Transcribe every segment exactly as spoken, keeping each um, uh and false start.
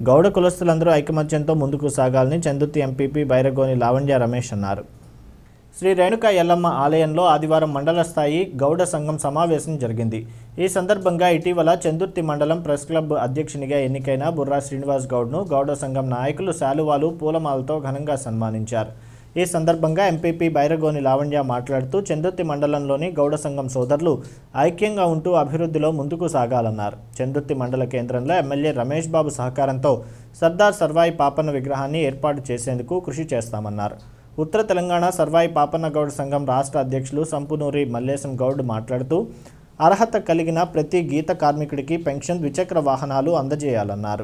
గౌడ కులస్తులందరూ ఐకమత్యంతో ముందుకు సాగాలని చందుర్తి ఎంపీపీ బైరగోని లావణ్య రమేష్ అన్నారు. శ్రీ రేణుకా ఎల్లమ్మ ఆలయంలో ఆదివారం మండల స్థాయి గౌడ సంఘం సమావేశం జరిగింది. ఈ సందర్భంగా ఇటీవల చందుర్తి మండలం ప్రెస్ క్లబ్ అధ్యక్షునిగా ఎన్నికైన బుర్రా శ్రీనివాస్ గౌడ్ను గౌడ సంఘం నాయకులు శాలువాలు పూలమాలతో ఘనంగా సన్మానించారు. ఈ సందర్భంగా ఎంపీపీ బైరగోని లావణ్య మాట్లాడుతూ చందుర్తి మండలంలోని గౌడ సంఘం సోదరులు ఐక్యంగా ఉంటూ అభివృద్ధిలో ముందుకు సాగాలన్నారు. చందుర్తి మండల కేంద్రంలో ఎమ్మెల్యే రమేష్ బాబు సహకారంతో సర్దార్ సర్వాయి పాపన్న విగ్రహాన్ని ఏర్పాటు చేసేందుకు కృషి చేస్తామన్నారు. ఉత్తర తెలంగాణ సర్వాయి పాపన్న గౌడ్ సంఘం రాష్ట్ర అధ్యక్షులు సంపునూరి మల్లేశం గౌడ్ మాట్లాడుతూ అర్హత కలిగిన ప్రతి గీత కార్మికుడికి పెన్షన్ ద్విచక్ర వాహనాలు అందజేయాలన్నారు.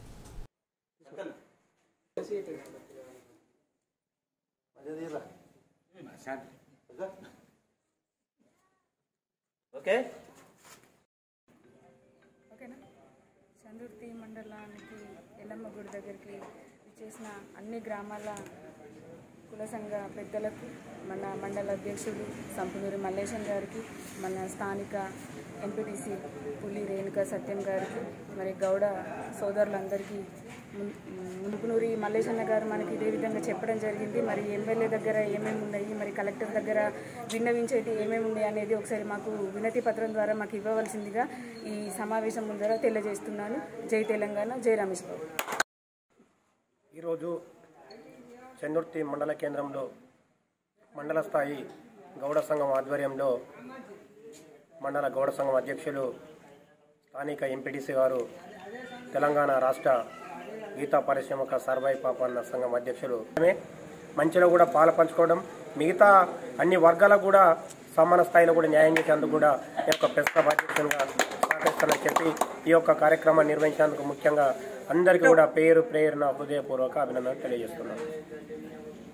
చందుర్తి మండలానికి ఎల్లమ్మ గుడి దగ్గరికి చేసిన అన్ని గ్రామాల కుల సంఘ పెద్దలకు, మన మండల అధ్యక్షుడు సంపునూరి మల్లేశం గారికి, మన స్థానిక ఎంపీటీసీ పులి రేణుకా సత్యం గారికి, మరి గౌడ సోదరులందరికీ మునుపునూరి మల్లేశన్న గారు మనకి ఇదే విధంగా చెప్పడం జరిగింది. మరి ఎమ్మెల్యే దగ్గర ఏమేమి ఉన్నాయి, మరి కలెక్టర్ దగ్గర విన్నవించేటి ఏమేమి ఉన్నాయి అనేది ఒకసారి మాకు వినతి పత్రం ద్వారా మాకు ఇవ్వవలసిందిగా ఈ సమావేశం ముందర తెలియజేస్తున్నాను. జై తెలంగాణ, జై రమేష్ బాబు. ఈరోజు చందుర్తి మండల కేంద్రంలో మండల స్థాయి గౌడ సంఘం ఆధ్వర్యంలో మండల గౌడ సంఘం అధ్యక్షులు స్థానిక ఎంపీటీసీ గారు, తెలంగాణ రాష్ట్ర గీతా పారిశ్రామిక సర్వాయి పాపన్న సంఘం అధ్యక్షులు మంచిలో కూడా పాలు పంచుకోవడం, మిగతా అన్ని వర్గాలకు కూడా సమాన స్థాయిలో కూడా న్యాయం చేసేందుకు కూడా ఈ యొక్క ప్రెస్ క్లబ్ అధ్యక్షులుగా సహకరిస్తానని చెప్పి ఈ యొక్క కార్యక్రమాన్ని నిర్వహించేందుకు ముఖ్యంగా అందరికీ కూడా పేరు ప్రేరణ హృదయపూర్వక అభినందనలు తెలియజేస్తున్నాను.